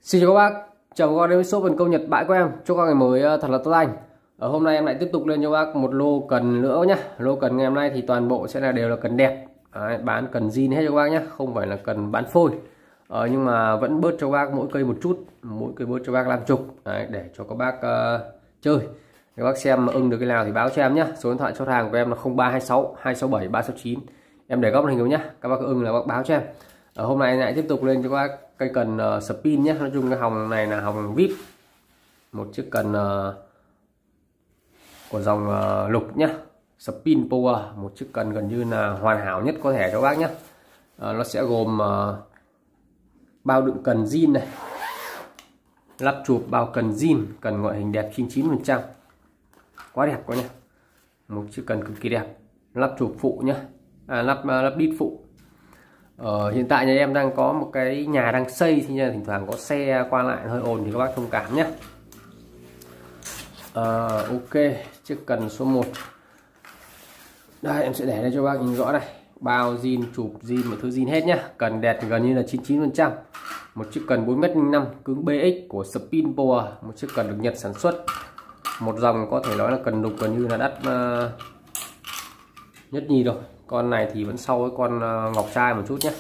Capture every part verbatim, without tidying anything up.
Xin chào các bác, chào mừng các bác đến với shop Vân Công Nhật bãi của em. Chúc các ngày mới thật là tốt lành. Ở hôm nay em lại tiếp tục lên cho bác một lô cần nữa nhé. Lô cần ngày hôm nay thì toàn bộ sẽ là đều là cần đẹp. Đấy, bán cần zin hết cho các bác nhé, không phải là cần bán phôi. Ờ, nhưng mà vẫn bớt cho các bác mỗi cây một chút, mỗi cây bớt cho các bác năm chục. Đấy, để cho các bác uh, chơi. Các bác xem mà ưng được cái nào thì báo cho em nhé. Số điện thoại chốt hàng của em là không ba hai sáu hai sáu bảy ba sáu chín. Em để góc hình rồi nhé. Các bác ưng là bác báo cho em. Ở hôm nay lại tiếp tục lên cho các bác cây cần uh, spin nhé. Nói chung cái hồng này là hồng vip, một chiếc cần uh, của dòng uh, lục nhé, spin power, một chiếc cần gần như là hoàn hảo nhất có thể cho các bác nhé. Uh, nó sẽ gồm uh, bao đựng cần zin này, lắp chụp bao cần zin, cần ngoại hình đẹp chín mươi chín phần trăm, quá đẹp quá nhé, một chiếc cần cực kỳ đẹp, lắp chụp phụ nhé, à, lắp uh, lắp đít phụ. Ờ, hiện tại nhà em đang có một cái nhà đang xây thì thỉnh thoảng có xe qua lại hơi ồn thì các bác thông cảm nhé. Ờ, ok, chiếc cần số một đây em sẽ để đây cho bác nhìn rõ này, bao zin, chụp zin, một thứ zin hết nhá, cần đẹp gần như là chín mươi chín phần trăm. Một chiếc cần bốn mét năm cứng bê ích của Spin Power, một chiếc cần được Nhật sản xuất, một dòng có thể nói là cần lục gần như là đắt uh, nhất nhì rồi. Con này thì vẫn sau với con uh, ngọc trai một chút nhé.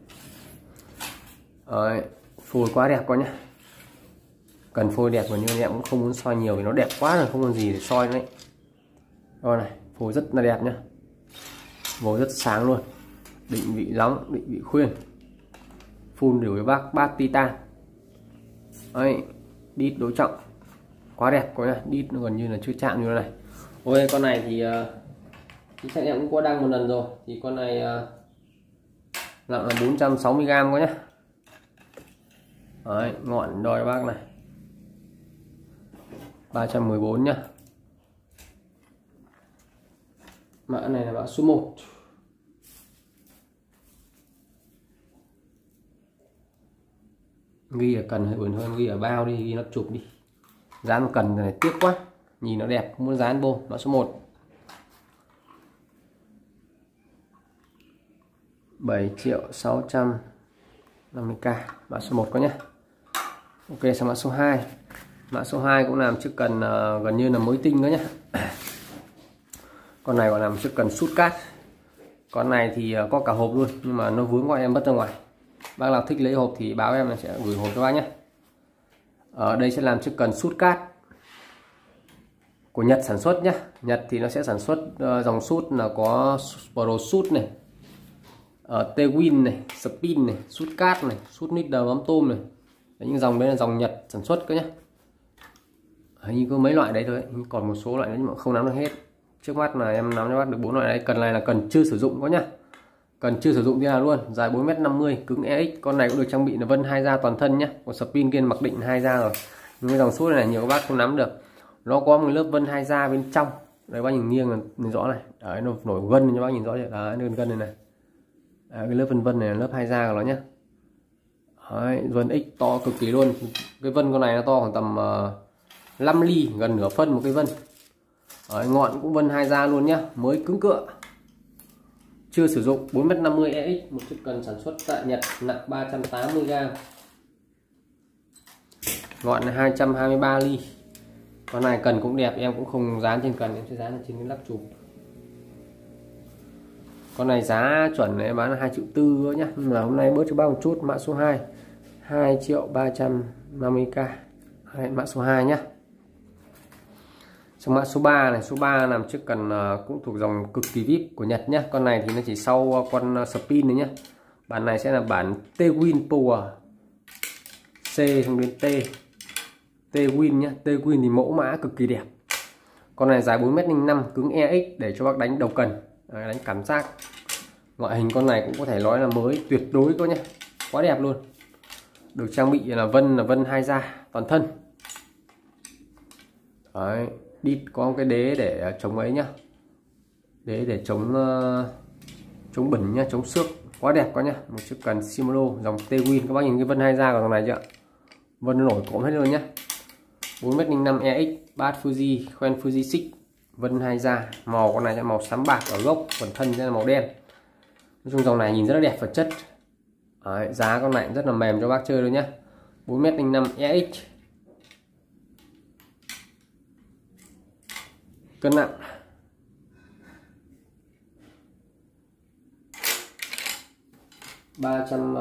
Đấy, phôi quá đẹp quá nhé, cần phôi đẹp mà như em cũng không muốn soi nhiều vì nó đẹp quá rồi, không còn gì để soi nữa đấy. Con này phôi rất là đẹp nhá, vồ rất sáng luôn, định vị nóng, định vị khuyên, phun đều với bác bát titan. Đấy, đít đối trọng quá đẹp quá nhá, đít nó gần như là chưa chạm như thế này. Ôi con này thì uh, chính xác em cũng có đăng một lần rồi, thì con này uh, nặng là bốn trăm sáu mươi gam quá nhá. Đấy, ngọn đôi bác này ba trăm mười bốn nhá. Mã này là mã số một. Ghi ở cần hơi buồn hơn, ghi ở bao đi, ghi nó chụp đi. Dán một cần này tiếc quá, nhìn nó đẹp không muốn dán vô. Mã số một bảy triệu sáu trăm năm mươi k, mã số một có nhé. Ok, sang mã số hai. Mã số hai cũng làm chiếc cần uh, gần như là mới tinh đó nhé. Con này gọi là một chiếc cần sút cát. Con này thì uh, có cả hộp luôn, nhưng mà nó vướng gọi em mất ra ngoài. Bác nào thích lấy hộp thì báo em là sẽ gửi hộp cho bác nhé. Ở đây sẽ làm chiếc cần sút cát của Nhật sản xuất nhé. Nhật thì nó sẽ sản xuất uh, dòng sút là có Pro sút này, uh, T-Win này, Spin này, sút cát này, sút nít đờ mắm tôm này. Đấy, những dòng đấy là dòng Nhật sản xuất cơ nhé. Hình như có mấy loại đấy thôi, còn một số loại đấy nhưng mà không nắm được hết. Trước mắt là em nắm cho bác được bốn loại đấy. Cần này là cần chưa sử dụng có nhá, cần chưa sử dụng thế nào luôn, dài bốn mét năm mươi, cứng e ích. Con này cũng được trang bị là vân hai da toàn thân nhé, còn Spin kia mặc định hai da rồi. Nhưng cái dòng sút này nhiều các bác không nắm được, nó có một lớp vân hai da bên trong. Đấy, bác nhìn nghiêng là nhìn rõ này, đấy, nó nổi gân cho bác nhìn rõ chưa, đấy, gân gân này này. Đấy, cái lớp vân vân này là lớp hai da của nó nhé. Đấy, vân X to cực kỳ luôn. Cái vân con này nó to khoảng tầm uh, năm ly, gần nửa phân một cái vân. Đấy, ngọn cũng vân hai da luôn nhá, mới cứng cựa, chưa sử dụng, bốn mét năm mươi e ích, một chiếc cần sản xuất tại Nhật, nặng ba trăm tám mươi gam, ngọn là hai trăm hai mươi ba ly. Con này cần cũng đẹp, em cũng không dán trên cần, em sẽ dán trên cái lắp chụp. Con này giá chuẩn này bán là hai triệu tư nhá, nhưng mà hôm nay bớt cho bác một chút. Mã số hai hai triệu ba trăm năm mươi k. Đấy, mã số hai nhá. Trong mã số ba này, số ba làm chiếc cần uh, cũng thuộc dòng cực kỳ vip của Nhật nhá. Con này thì nó chỉ sau uh, con uh, Spin này nhá. Bản này sẽ là bản T-Win Power, C không đến T, T-Win nhá. T-Win thì mẫu mã cực kỳ đẹp. Con này dài bốn mét năm, cứng e ích để cho bác đánh đầu cần. Đấy, đánh cảm giác. Ngoại hình con này cũng có thể nói là mới tuyệt đối có nhé, quá đẹp luôn. Được trang bị là vân là vân hai da toàn thân. Đấy, đít có một cái đế để chống ấy nhá, đế để chống uh, chống bẩn nhá, chống xước, quá đẹp quá nhá. Một chiếc cần Shimano dòng T-Win, các bác nhìn cái vân hai da của thằng này chưa, vân nó nổi cộm hết luôn nhá. bốn mét năm e ích, bát Fuji, khoen Fuji xích, vân hai da. Màu con này sẽ màu xám bạc ở gốc, phần thân sẽ là màu đen. Nói chung dòng này nhìn rất là đẹp vật chất. Đấy, giá con này rất là mềm cho bác chơi luôn nhá. bốn mét không năm E X. Cân nặng ba trăm,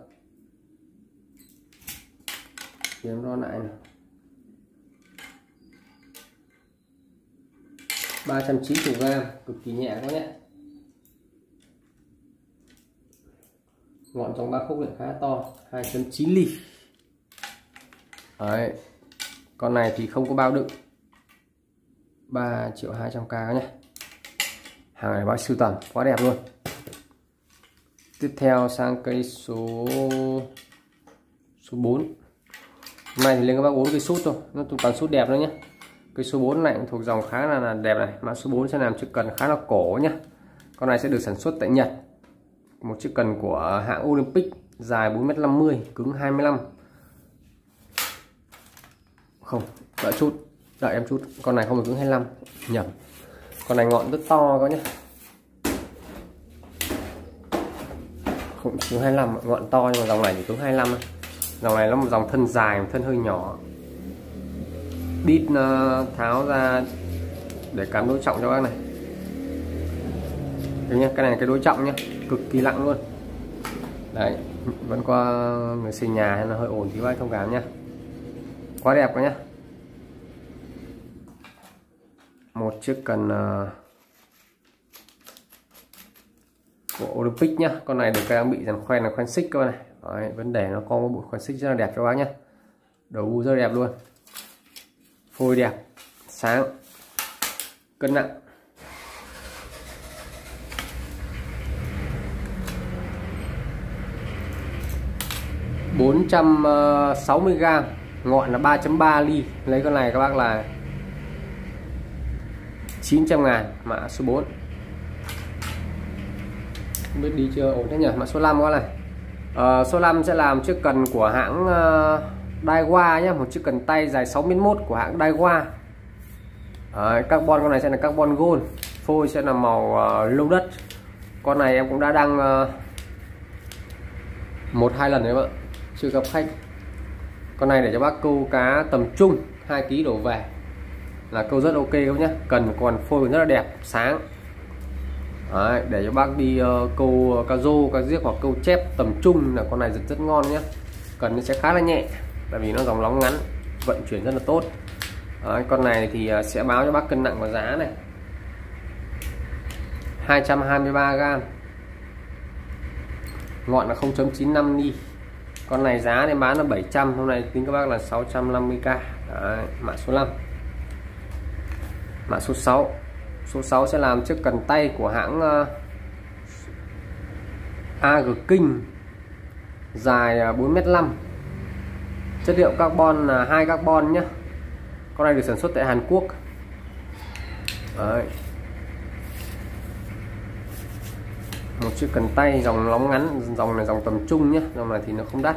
điểm đo lại nào, ba trăm chín mươi gram, cực kỳ nhẹ quá nhé. Ngọn trong ba khúc lại khá to, hai phẩy chín ly. Đấy. Con này thì không có bao đựng, ba triệu hai trăm k nhé. Hàng này bác sưu tầm quá đẹp luôn. Tiếp theo sang cây số số bốn. Hôm nay thì lên các bác bốn cây sút thôi, nó toàn sút đẹp nữa nhé. Cây số bốn này thuộc dòng khá là, là đẹp này. Mã số bốn sẽ làm chiếc cần khá là cổ nhé. Con này sẽ được sản xuất tại Nhật. Một chiếc cần của hãng Olympic, dài bốn mét năm mươi, cứng hai mươi lăm. Không, đợi chút, đợi em chút. Con này không được cứng hai mươi lăm, nhầm. Con này ngọn rất to các nhé. Không cứng hai mươi lăm, ngọn to nhưng mà dòng này thì cứng hai mươi lăm. Dòng này nó một dòng thân dài, thân hơi nhỏ. Đít tháo ra để cắm đối trọng cho bác này. Đấy nhá, cái này là cái đối trọng nhá, cực kỳ nặng luôn. Đấy, vẫn qua người xây nhà hay là hơi ổn thì bác thông cảm nhá. Quá đẹp quá nhá. Một chiếc cần uh, của Olympic nhá. Con này được trang bị dàn khoen là khoen xích cơ này. Đấy, vấn đề nó có một bộ khoen xích rất là đẹp cho bác nhá. Đầu bu rất đẹp luôn. Phôi đẹp, sáng. Cân nặng bốn trăm sáu mươi gram, ngọn là ba phẩy ba ly. Lấy con này các bác là chín trăm ngàn. Mã số bốn. Không biết đi chưa, ổn thế nhỉ. Mã số năm quá này. à, Số năm sẽ làm chiếc cần của hãng uh, Daiwa nhé. Một chiếc cần tay dài sáu mét một của hãng Daiwa. Đấy, carbon con này sẽ là carbon gold. Phôi sẽ là màu uh, lông đất. Con này em cũng đã đăng uh, một hai lần đấy bạn, chưa gặp khách. Con này để cho bác câu cá tầm trung hai ki lô gam đổ về là câu rất ok các nhé. Cần còn phôi rất là đẹp, sáng. Đấy, để cho bác đi uh, câu cá rô, cá giếc hoặc câu chép tầm trung là con này rất rất ngon nhé. Cần nó sẽ khá là nhẹ, tại vì nó dòng lóng ngắn, vận chuyển rất là tốt. Đấy, con này thì uh, sẽ báo cho bác cân nặng và giá này. hai trăm hai mươi ba gram, ngọn là không phẩy chín năm ly. Con này giá nên bán là bảy trăm, hôm nay tính các bác là sáu trăm năm mươi k. Đấy, mã số năm. Mã số sáu. Số sáu sẽ làm chiếc cần tay của hãng uh, a giê King, dài bốn mét năm. Chất liệu carbon là hai carbon nhé. Con này được sản xuất tại Hàn Quốc. Đấy. Một chiếc cần tay dòng lóng ngắn, dòng này dòng tầm trung nhé, dòng này thì nó không đắt.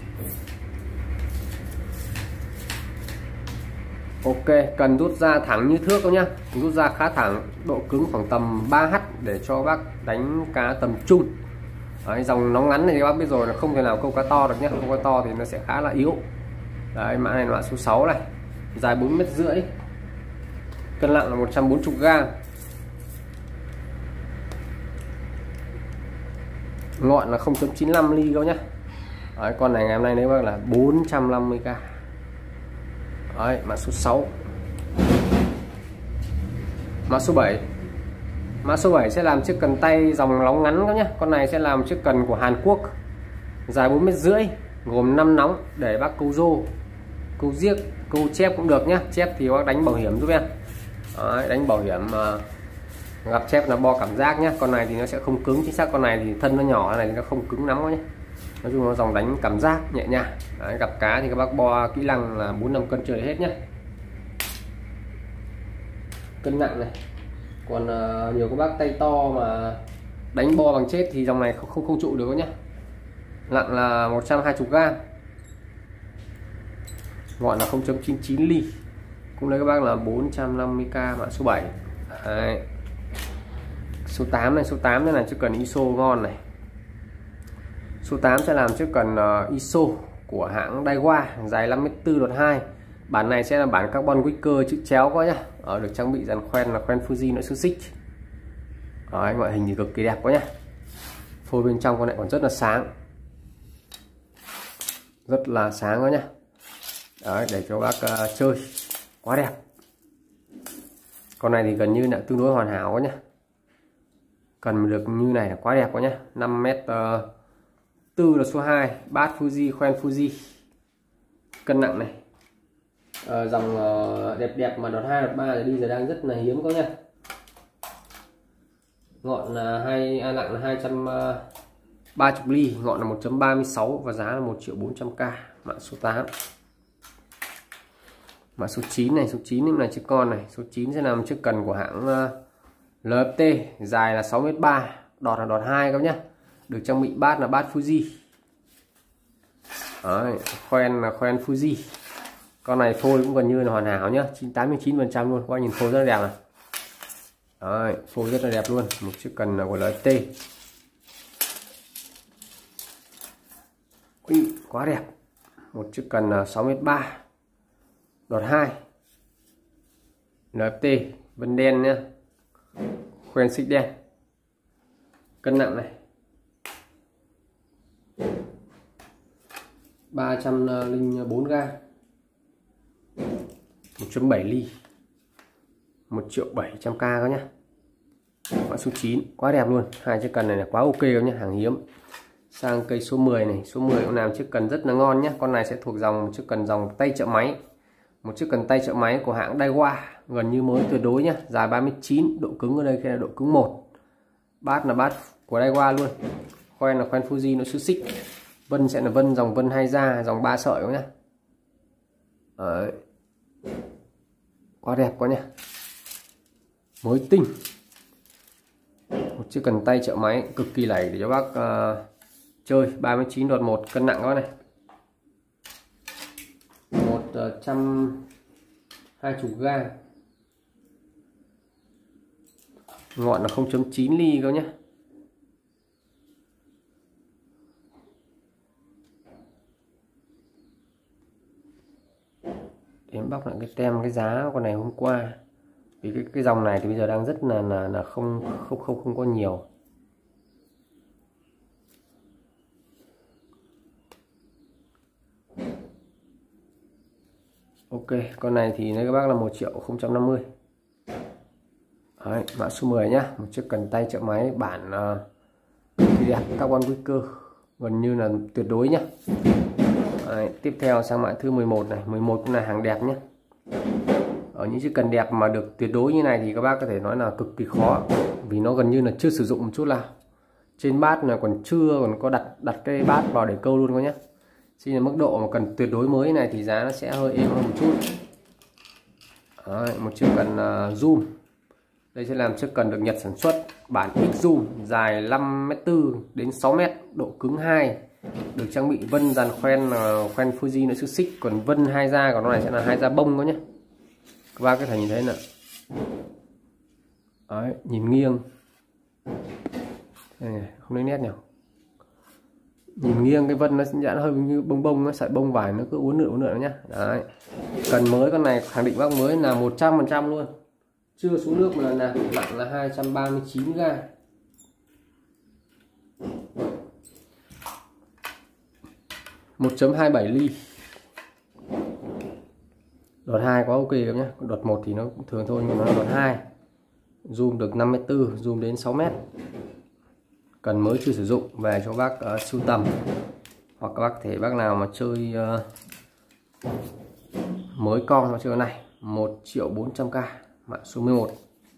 Ok, cần rút ra thẳng như thước đâu nhá, rút ra khá thẳng, độ cứng khoảng tầm ba H để cho bác đánh cá tầm trung. Đấy, dòng nó ngắn này các bác biết rồi là không thể nào câu cá to được nhé, câu cá to thì nó sẽ khá là yếu. Đấy, mã này là mã số sáu này, dài bốn mét rưỡi, cân nặng là một trăm bốn mươi gram. Ngọn là không phẩy chín năm ly đâu nhá. Đấy, con này ngày hôm nay nếu bác là bốn trăm năm mươi k. Đấy, mã số sáu. Mã số bảy. Mã số bảy sẽ làm chiếc cần tay dòng lóng ngắn các nhé. Con này sẽ làm chiếc cần của Hàn Quốc, dài bốn mét rưỡi, gồm năm nóng để bác câu rô, câu giếc, câu chép cũng được nhé. Chép thì bác đánh bảo hiểm giúp em. Đấy, đánh bảo hiểm uh, gặp chép là bo cảm giác nhé. Con này thì nó sẽ không cứng, chính xác con này thì thân nó nhỏ này thì nó không cứng lắm nhé. Nói chung nó dòng đánh cảm giác nhẹ nhàng. Đấy, gặp cá thì các bác bo kỹ năng là bốn năm cân trời hết nhé. Cân nặng này. Còn uh, nhiều các bác tay to mà đánh bo bằng chết thì dòng này không không, không trụ được nhé. Nặng là một trăm hai mươi gram. Ngọn là không phẩy chín chín ly. Cũng lấy các bác là bốn trăm năm mươi k, mã số bảy. Đấy. Số tám này, số tám này là chiếc cần i ét ô ngon này. Số tám sẽ làm chiếc cần uh, i ét ô của hãng Daiwa, dài năm mét tư đọt hai. Bản này sẽ là bản carbon wicker chữ chéo quá nhá. Ở được trang bị dàn khoen là khoen Fuji nội xương xích. Đấy, ngoại hình thì cực kỳ đẹp quá nhá. Phôi bên trong con này còn rất là sáng, rất là sáng đó nhá. Đấy, để cho bác uh, chơi quá đẹp. Con này thì gần như là tương đối hoàn hảo quá nhá. Cần được như này là quá đẹp quá nhá. năm mét tư là số hai, bát Fuji, khoen Fuji. Cân nặng này. À, dòng uh, đẹp đẹp mà đọt hai đọt ba đi giờ đang rất là hiếm có nhá. Ngọn là hai à, nặng là hai trăm ba mươi ly, ngọn là một chấm ba mươi sáu và giá là một triệu bốn trăm k. Mã số tám. Mã số chín này, số chín là chiếc con này, số chín sẽ nằm chiếc cần của hãng uh, lờ ép tê, dài là sáu mét ba, đọt là đọt hai các nhá. Được trang bị bát là bát Fuji. Đấy, khoen là khoen Fuji. Con này phôi cũng gần như là hoàn hảo nhá, tám mươi chín phần trăm luôn. Qua nhìn phôi rất là đẹp này. Đấy, phôi rất là đẹp luôn, một chiếc cần của lờ ép tê. Ui, quá đẹp. Một chiếc cần sáu mét ba, đọt hai, lờ ép tê, vân đen nhá, khoen xích đen. Cân nặng này ba trăm lẻ bốn gam, một chấm bảy ly, một triệu bảy trăm k các nhá. Mã số chín, quá đẹp luôn. Hai chiếc cần này là quá ok các nhá, hàng hiếm. Sang cây số mười này, số mười cũng làm chiếc cần rất là ngon nhé. Con này sẽ thuộc dòng một chiếc cần dòng tay trợ máy, một chiếc cần tay trợ máy của hãng Daiwa, gần như mới tuyệt đối nhé. Dài ba mét chín, độ cứng ở đây là độ cứng một. Bát là bát của Daiwa luôn, khoen là khoen Fuji nội xương xích. Vân sẽ là vân dòng vân hai da, dòng ba sợi các nhá. Đấy, quá đẹp quá nhá, mới tinh. Một chiếc cần tay trợ máy cực kỳ lẩy để cho bác uh, chơi. Ba mươi chín đọt một, cân nặng các này một trăm hai mươi gam, ngọn là không chấm chín ly các nhé. Em bóc lại cái tem cái giá con này hôm qua, vì cái cái dòng này thì bây giờ đang rất là là, là không không không không có nhiều. Ok, con này thì lấy các bác là một triệu không trăm năm mươi. Đấy, mã số mười nhá, một chiếc cần tay trợ máy bản uh, đẹp, carbon wicker, gần như là tuyệt đối nhá. Đấy, tiếp theo sang mã thứ mười một này, mười một cũng là hàng đẹp nhé. Ở những chiếc cần đẹp mà được tuyệt đối như này thì các bác có thể nói là cực kỳ khó, vì nó gần như là chưa sử dụng một chút nào. Trên bát là còn chưa còn có đặt đặt cái bát vào để câu luôn các nhé. Xin là mức độ mà cần tuyệt đối mới này thì giá nó sẽ hơi êm hơn một chút. Đấy, một chiếc cần uh, zoom. Đây sẽ làm chiếc cần được Nhật sản xuất, bản X zoom, dài năm mét tư đến sáu mét, độ cứng hai. Được trang bị vân dàn khoen là khoen Fuji nội xương xích, còn vân hai da, còn nó này sẽ là hai da bông đó nhé. Các bác có thể nhìn thấy nè. Đấy, nhìn nghiêng. Đây, không lấy nét nhỉ. Nhìn nghiêng cái vân nó sẽ hơi như bông bông, nó sợi bông vải nó cứ uốn lượn uốn lượn nhá. Đấy. Cần mới con này khẳng định bác mới là một trăm phần trăm luôn. Chưa xuống nước mà lần nào, nặng là hai trăm ba mươi chín gam. một chấm hai mươi bảy ly. Đọt hai quá ok các nhá. Đọt một thì nó cũng thường thôi, nhưng mà nó đọt hai. Zoom được năm mét tư, zoom đến sáu mét. Cần mới chưa sử dụng, về cho bác uh, sưu tầm, hoặc các bác thể bác nào mà chơi uh, mới con nó chơi này, một triệu bốn trăm k. Mã số mười một.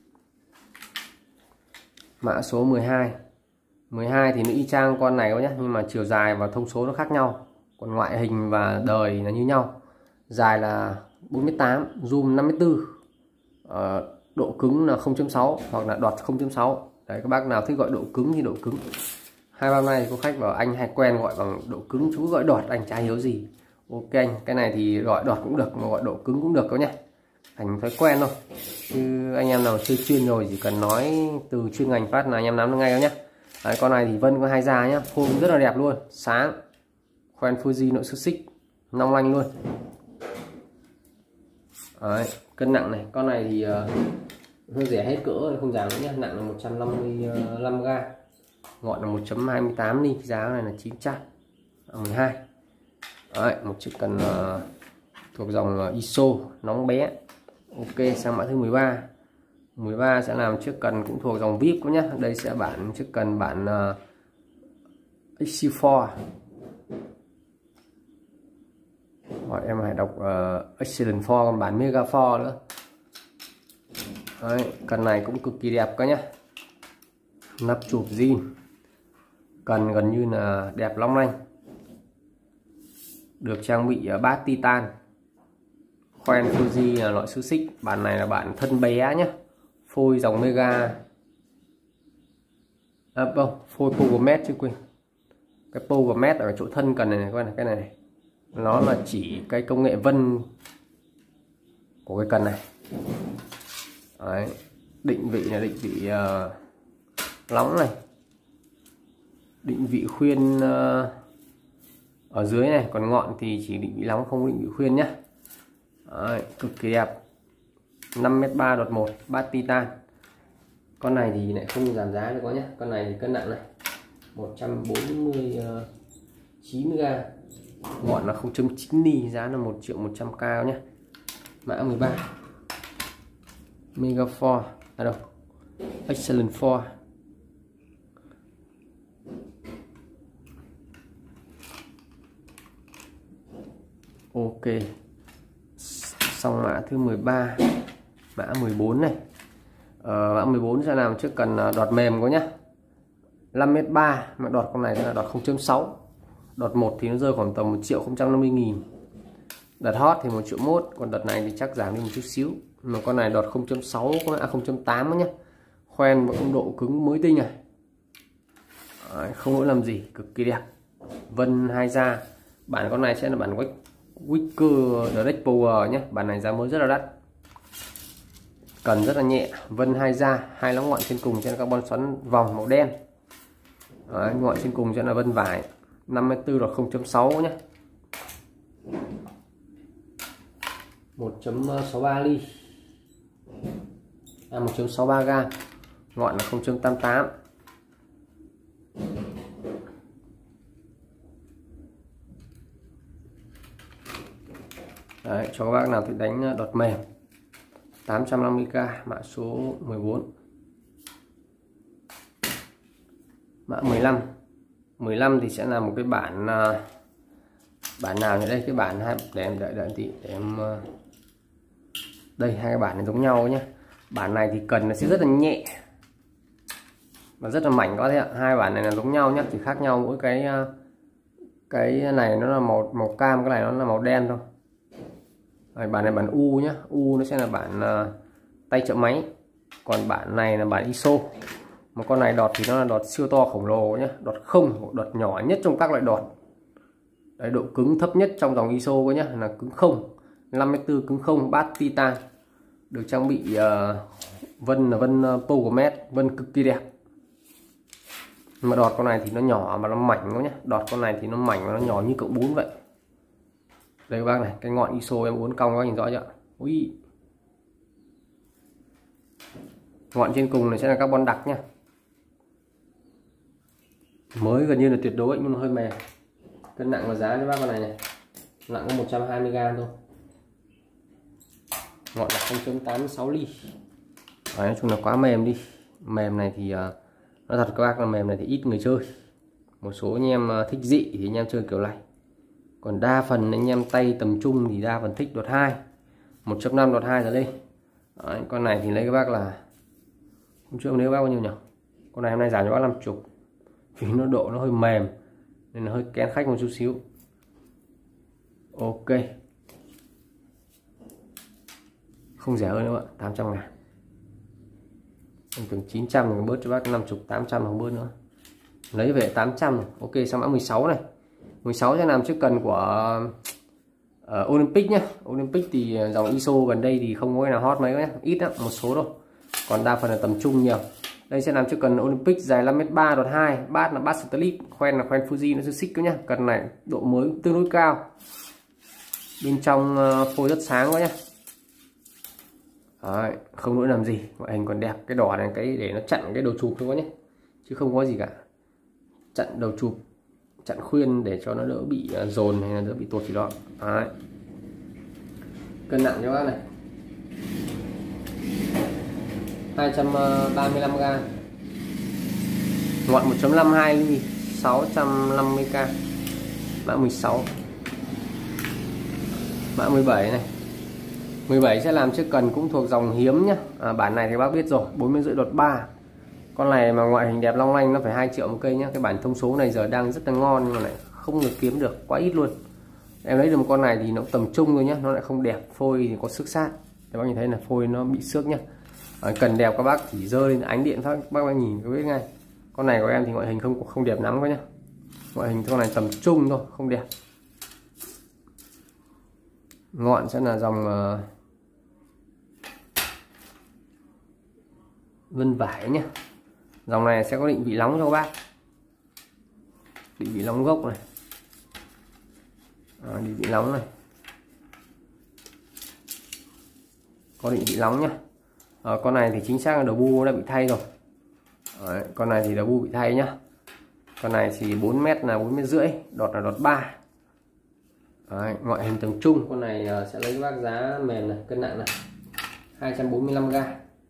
Mã số mười hai. mười hai thì nó y chang con này các nhé, nhưng mà chiều dài và thông số nó khác nhau, còn ngoại hình và đời là như nhau. Dài là bốn mét tám, zoom năm mét tư, uh, độ cứng là không chấm sáu hoặc là đọt không chấm sáu. Đấy, các bác nào thích gọi độ cứng thì độ cứng. Hai bao này có khách bảo anh hay quen gọi bằng độ cứng, chú gọi đọt, anh chả hiểu gì. Ok anh, cái này thì gọi đọt cũng được mà gọi độ cứng cũng được các nhé, thành thói quen thôi. Chứ anh em nào chơi chuyên rồi chỉ cần nói từ chuyên ngành phát là anh em nắm được ngay các nhé. Đấy, con này thì vân có hai da nhá, phôi rất là đẹp luôn, sáng, khoen Fuji nội xước xích long lanh luôn. Đấy, cân nặng này, con này thì uh, hơi rẻ hết cỡ, không giảm nữa nhé, nặng là một trăm năm mươi lăm gam, ngọn là một chấm hai mươi tám ly, giá này là chín trăm mười hai. Đấy, một chiếc cần uh, thuộc dòng uh, i ét o nóng bé. Ok, sang mã thứ mười ba. mười ba sẽ làm chiếc cần cũng thuộc dòng vi ai pi nhé. Đây sẽ bản chiếc cần bản uh, ích xê bốn. Hoặc em hãy đọc uh, Excellent bốn, còn bản Mega bốn nữa. Đấy, cần này cũng cực kỳ đẹp các nhé. Nắp chụp zin, cần gần như là đẹp long lanh, được trang bị uh, bát titan, khoen Fuji là loại xước xích. Bản này là bản thân bé nhé, phôi dòng Mega, à không, phôi Powermet chứ quên, cái Powermet ở chỗ thân cần này, này các bạn, cái này, này nó là chỉ cái công nghệ vân của cái cần này. Đấy, định vị là định vị uh, nóng này, định vị khuyên uh, ở dưới này, còn ngọn thì chỉ định vị nóng không định vị khuyên nhé. Đấy, cực kỳ đẹp, năm mét ba đọt một, bát titan. Con này thì lại không giảm giá được có nhé. Con này thì cân nặng này một trăm bốn mươi chín gam, ngọn là không chấm chín ly, giá là một triệu một trăm cao nhé. Mã mười ba, Mega bốn, à đâu, Excellent bốn. Ok, xong mã thứ mười ba. Mã mười bốn này, ờ, mã mười bốn sẽ làm chiếc cần đọt mềm có nhá, năm mét ba, mà đọt con này là đọt không chấm sáu. Đọt một thì nó rơi khoảng tầm một triệu không trăm năm mươi nghìn. Đợt hot thì một triệu mốt, còn đợt này thì chắc giảm đi một chút xíu. Mà con này đọt không chấm sáu, à không chấm tám nhé. Khoen một độ cứng mới tinh này. Đấy, không lỗi làm gì, cực kỳ đẹp. Vân hai da. Bản con này sẽ là bản Wicker Direct Power nhé. Bản này giá mới rất là đắt. Cần rất là nhẹ, vân hai da, hai lóng ngọn trên cùng trên carbon xoắn vòng màu đen. Đấy, ngọn trên cùng sẽ là vân vải, năm mươi tư không chấm sáu nhé, một chấm sáu ba ly, à, một chấm sáu ba gam, ngọn là không chấm tám tám. Đấy, cho các bác nào thì đánh đọt mềm, tám trăm năm mươi k, mã số mười bốn. Mã mười lăm. mười lăm thì sẽ là một cái bản bản nào như đây, cái bản hai, để em đợi đợi tí để em, đây hai cái bản này giống nhau nhé. Bản này thì cần nó sẽ rất là nhẹ và rất là mảnh có thế ạ. Hai bản này là giống nhau nhé, chỉ khác nhau mỗi cái cái này nó là màu màu cam, cái này nó là màu đen thôi. Đấy, bản này bản U nhé, U nó sẽ là bản uh, tay trợ máy, còn bản này là bản i ét o. Một con này đọt thì nó là đọt siêu to khổng lồ nhé, đọt không, đọt nhỏ nhất trong các loại đọt. Đấy, độ cứng thấp nhất trong dòng i ét o nhé, là cứng không, năm mươi tư cứng không, bát titan, được trang bị uh, vân là vân uh, Powermet, vân cực kỳ đẹp. Mà đọt con này thì nó nhỏ mà nó mảnh quá nhé, đọt con này thì nó mảnh và nó nhỏ như cậu bún vậy. Đây các bác này, cái ngọn i ét o em uốn cong các bác nhìn rõ chưa? Ui, ngọn trên cùng này sẽ là carbon đặc nhá, mới gần như là tuyệt đối nhưng mà hơi mềm. Cân nặng và giá cho bác con này này, nặng có một trăm hai mươi gam thôi, ngọn là không chấm tám sáu ly. Đấy, nói chung là quá mềm đi. Mềm này thì uh, nói thật các bác là mềm này thì ít người chơi. Một số anh em uh, thích dị thì anh em chơi kiểu này, còn đa phần anh em tay tầm trung thì đa phần thích đọt hai, một chấm năm đọt hai rồi đây. Đấy, con này thì lấy các bác là hôm trước nếu bác bao nhiêu nhỉ, con này hôm nay giảm cho bác năm mươi vì nó độ nó hơi mềm nên là hơi kén khách một chút xíu. Ok, không rẻ hơn nữa bạn, tám trăm ngàn. Em tưởng chín trăm thì bớt cho bác năm mươi, tám trăm không bớt nữa, lấy về tám trăm. Ok, sang mã mười sáu này. Mười sáu sẽ làm chiếc cần của uh, Olympic nhé. Olympic thì dòng i ét o gần đây thì không có cái nào hot mấy nhé, ít lắm, một số thôi, còn đa phần là tầm trung nhiều. Đây sẽ làm chiếc cần Olympic dài năm mét ba đọt hai, bát là bát Starlip, khoen là khoen Fuji, nó sẽ xích các nhá. Cần này độ mới tương đối cao, bên trong phôi rất sáng quá nhá. Đấy, không lỗi làm gì, ngoại hình còn đẹp. Cái đỏ này cái để nó chặn cái đầu chụp thôi nhé, chứ không có gì cả. Chặn đầu chụp, chặn khuyên để cho nó đỡ bị dồn hay là đỡ bị tuột gì đó. Đấy. Cân nặng cho bác này hai trăm ba mươi lăm gam, ngọn một chấm năm hai ly, sáu trăm năm mươi k, mã mười sáu, mã mười bảy này. mười bảy sẽ làm chiếc cần cũng thuộc dòng hiếm nhá. À, bản này thì bác biết rồi, bốn mươi rưỡi đọt ba. Con này mà ngoại hình đẹp long lanh nó phải hai triệu một cây nhá. Cái bản thông số này giờ đang rất là ngon nhưng mà lại không được kiếm được, quá ít luôn. Em lấy được một con này thì nó tầm trung thôi nhá, nó lại không đẹp, phôi thì có xước sát. Các bác nhìn thấy là phôi nó bị xước nhá. À, cần đẹp các bác chỉ rơi lên ánh điện phát bác, bác nhìn có biết ngay. Con này của em thì ngoại hình không không đẹp lắm quá nhá. Ngoại hình con này tầm trung thôi, không đẹp. Ngọn sẽ là dòng uh, vân vải nhá. Dòng này sẽ có định vị nóng cho các bác, định vị nóng gốc này, à, định vị nóng này, có định vị nóng nhá. À, con này thì chính xác là đầu bu đã bị thay rồi. Đấy, con này thì đầu bu bị thay nhá. Con này thì bốn mét là bốn mét rưỡi, đọt là đọt ba. Đấy, ngoại hình tầm trung. Con này uh, sẽ lấy các bác giá mềm này, cân nặng này hai trăm bốn mươi lăm gam,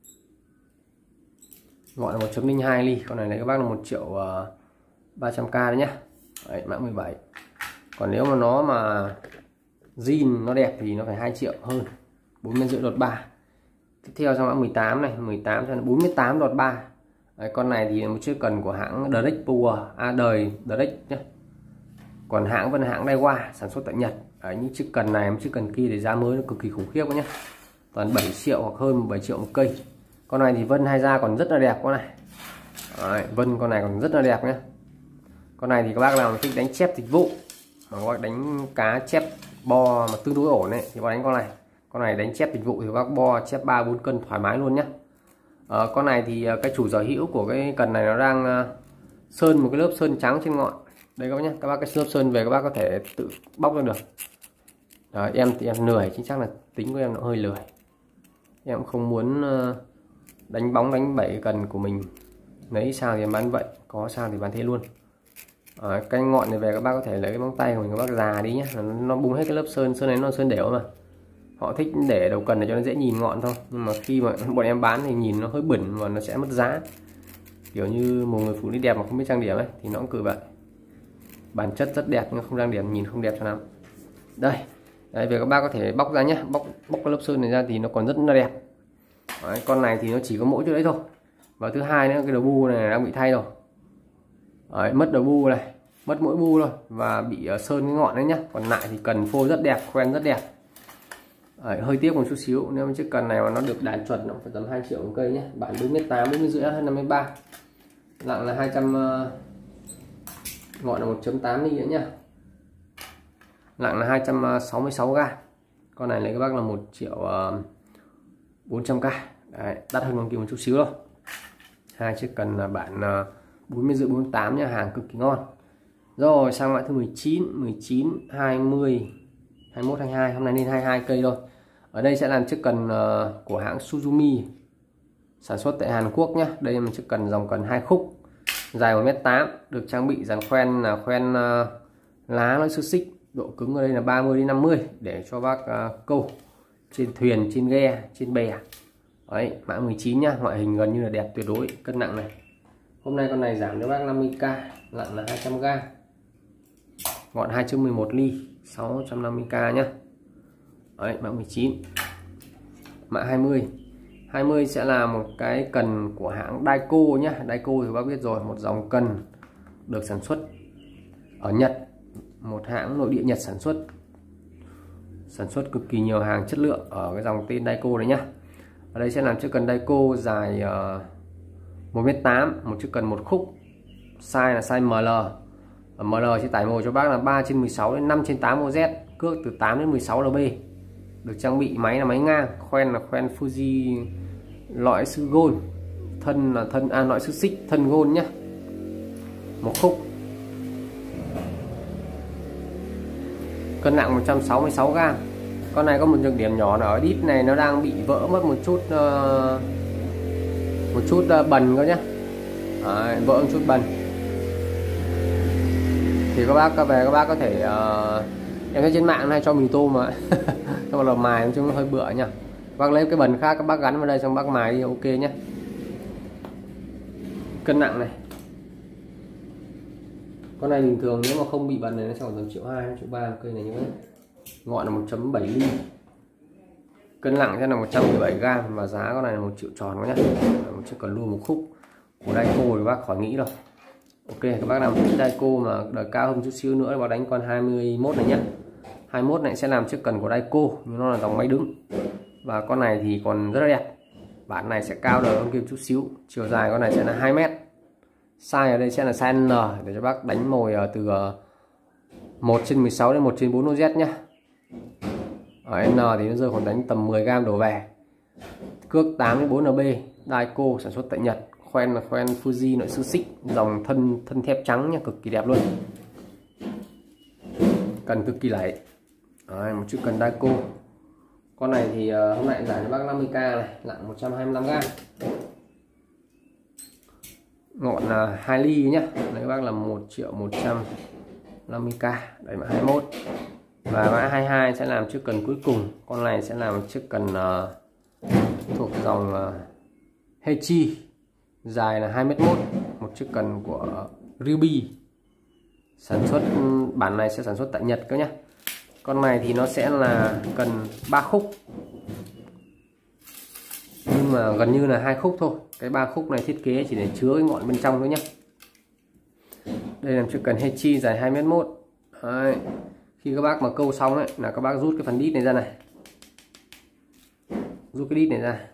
ngọn là một chấm linh hai ly. Con này lấy các bác là một triệu ba trăm k đấy nhá. Đấy, mã mười bảy. Còn nếu mà nó mà zin nó đẹp thì nó phải hai triệu hơn, bốn mươi rưỡi đọt ba. Tiếp theo sang mã mười tám này, mười tám cho bốn mươi tám đọt ba. Đấy, con này thì là một chiếc cần của hãng Direct Power, à đời Direct nhá. Còn hãng vẫn hãng Daiwa, sản xuất tại Nhật. Đấy, những chiếc cần này, một chiếc cần kia thì giá mới nó cực kỳ khủng khiếp nhá. Toàn bảy triệu hoặc hơn bảy triệu một cây. Con này thì vân hai da còn rất là đẹp con này. Đấy, vân con này còn rất là đẹp nhé. Con này thì các bác nào thích đánh chép dịch vụ, mà các bác đánh cá chép bo mà tương đối ổn đấy thì bác đánh con này. Con này đánh chép dịch vụ thì các bác bo chép ba bốn cân thoải mái luôn nhé. À, con này thì cái chủ sở hữu của cái cần này nó đang sơn một cái lớp sơn trắng trên ngọn. Đây các bác nhé, các bác cái lớp sơn về các bác có thể tự bóc ra được. Đấy, em thì em lười, chính xác là tính của em nó hơi lười. Em không muốn đánh bóng đánh bẩy cần của mình, lấy sao thì bán vậy, có sao thì bán thế luôn. À, cái ngọn này về các bác có thể lấy cái móng tay của mình các bác già đi nhé, nó bung hết cái lớp sơn. Sơn này nó sơn đều mà, họ thích để đầu cần để cho nó dễ nhìn ngọn thôi, nhưng mà khi mà bọn em bán thì nhìn nó hơi bẩn và nó sẽ mất giá. Kiểu như một người phụ nữ đẹp mà không biết trang điểm ấy thì nó cũng cử vậy. Bản chất rất đẹp nhưng không trang điểm nhìn không đẹp cho lắm. Đây, đây về các bác có thể bóc ra nhé, bóc bóc cái lớp sơn này ra thì nó còn rất là đẹp. Đấy, con này thì nó chỉ có mỗi chỗ đấy thôi. Và thứ hai nữa, cái đầu bu này đang bị thay rồi. Đấy, mất đầu bu này, mất mỗi bu thôi và bị uh, sơn cái ngọn đấy nhá. Còn lại thì cần phôi rất đẹp, khoen rất đẹp. Đấy, hơi tiếc một chút xíu, nếu mà chiếc cần này mà nó được đàn chuẩn nó phải tầm hai triệu một cây nhé. Bản bốn mét tám, bốn mươi rưỡi hơn năm mươi ba. Nặng là hai trăm, uh, ngọn là một chấm tám ly nữa nhá. Nặng là hai trăm sáu mươi sáu gam. Con này lấy các bác là một triệu bốn trăm k. Đấy, đắt hơn con kia một chút xíu thôi. Hai chiếc cần là bản bốn mươi rưỡi bốn mươi tám nha, hàng cực kỳ ngon. Rồi sang mã thứ mười chín, mười chín, hai mươi, hai mươi mốt, hai mươi hai, hôm nay lên hai mươi hai cây thôi. Ở đây sẽ làm chiếc cần của hãng Suzumi, sản xuất tại Hàn Quốc nhé. Đây là một chiếc cần dòng cần hai khúc, dài một mét tám, được trang bị dàn khoen là khoen lá nó xước xích. Độ cứng ở đây là ba mươi đến năm mươi để cho bác uh, câu trên thuyền, trên ghe, trên bè. Đấy, mã mười chín nhá, ngoại hình gần như là đẹp tuyệt đối. Cân nặng này, hôm nay con này giảm cho bác năm mươi k, nặng là hai trăm gam, ngọn hai chấm mười một ly, sáu trăm năm mươi k nhá. Đấy, mã mười chín. Mã hai mươi, hai mươi sẽ là một cái cần của hãng Daico nhá. Daico thì bác biết rồi, một dòng cần được sản xuất ở Nhật, một hãng nội địa Nhật sản xuất sản xuất cực kỳ nhiều hàng chất lượng ở cái dòng tên Daico đấy nhá. Ở đây sẽ làm chiếc cần Daico dài uh, một mét tám, một chiếc cần một khúc, size là size em lờ. Ở em lờ sẽ tải mồi cho bác là ba trên mười sáu đến năm trên tám ô zét, cước từ tám đến mười sáu lb. Được trang bị máy là máy ngang, khoen là khoen Fuji loại sư Gold, thân là thân à, loại xích xích thân gôn nhá, một khúc, cân nặng một trăm sáu mươi sáu gam. Con này có một nhược điểm nhỏ là ở đít này nó đang bị vỡ mất một chút uh, một chút uh, bần cơ nhá. Đấy, vỡ một chút bần thì các bác về các bác có thể uh, em thấy trên mạng hay cho mì tôm mà xong rồi mài chúng hơi bựa nha. Bác lấy cái bần khác các bác gắn vào đây xong bác mài đi, ok nhé. Cân nặng này, con này bình thường nếu mà không bị bần này nó sẽ khoảng tầm triệu hai triệu ba cây này như thế. Ngọn là một phẩy bảy ly, cân nặng sẽ là một trăm mười bảy gam và giá con này là một triệu tròn quá nhá. Một chiếc cần luôn một khúc của Daico thì bác khỏi nghĩ rồi. Ok, các bác làm chiếc Daico mà đời cao hơn chút xíu nữa thì bác đánh con hai mươi mốt này nhá. hai mươi mốt này sẽ làm chiếc cần của Daico nhưng nó là dòng máy đứng, và con này thì còn rất là đẹp. Bản này sẽ cao đời hơn kia chút xíu, chiều dài con này sẽ là hai mét, size ở đây sẽ là size N để cho bác đánh mồi từ một trên mười sáu đến một trên bốn Z nhá. Ở N thì nó rơi khoảng đánh tầm mười gam đổ về. Cước tám đến bốn N B, Daico sản xuất tại Nhật, khoen là khoen Fuji nội sư xích, dòng thân thân thép trắng nha, cực kỳ đẹp luôn. Cần cực kỳ lẩy. Đấy, một chiếc cần Daico. Con này thì uh, hôm nay giải cho bác năm mươi k này, nặng một trăm hai mươi lăm gam. Ngọn là hai ly nhá. Đấy bác là một triệu một trăm năm mươi k. Đấy mã hai mươi mốt. Và mã hai mươi hai sẽ làm chiếc cần cuối cùng. Con này sẽ làm chiếc cần uh, thuộc dòng uh, Heichi, dài là hai mét mốt, một chiếc cần của Ruby. Sản xuất bản này sẽ sản xuất tại Nhật cơ nhá. Con này thì nó sẽ là cần ba khúc, nhưng mà gần như là hai khúc thôi. Cái ba khúc này thiết kế chỉ để chứa cái ngọn bên trong thôi nhá. Đây là chiếc cần Heichi dài hai mét mốt. Đấy. Khi các bác mà câu xong ấy là các bác rút cái phần đít này ra này, rút cái đít này ra.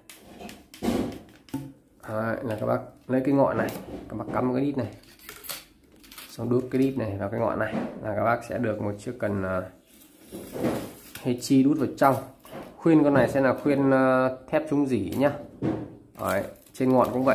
Đấy, là các bác lấy cái ngọn này, các bác cắm cái đít này, xong đút cái đít này vào cái ngọn này là các bác sẽ được một chiếc cần uh, Heichi đút vào trong. Khuyên con này sẽ là khuyên uh, thép trung dỉ nhá. Đấy, trên ngọn cũng vậy,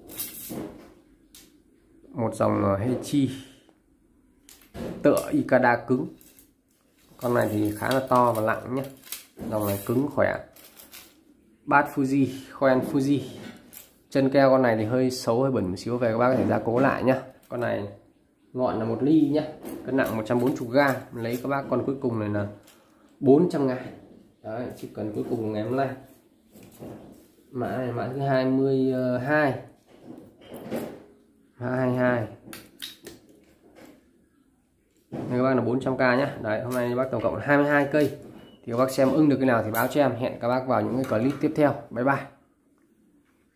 một dòng uh, Heichi tựa Ikeda cứng. Con này thì khá là to và nặng nhá, dòng này cứng khỏe. Bát Fuji, khoen Fuji. Chân keo con này thì hơi xấu hơi bẩn một xíu, về các bác có thể gia cố lại nhá. Con này ngọn là một ly nhá, cân nặng một trăm bốn mươi gam. Lấy các bác con cuối cùng này là bốn trăm ngàn. Đấy, chỉ cần cuối cùng ngày hôm nay. Mã này mã thứ hai mươi hai. Mã hai mươi hai. Đây các bác là bốn trăm k nhá. Đấy, hôm nay bác tổng cộng hai mươi hai cây. Thì các bác xem ưng được cái nào thì báo cho em. Hẹn các bác vào những cái clip tiếp theo. Bye bye.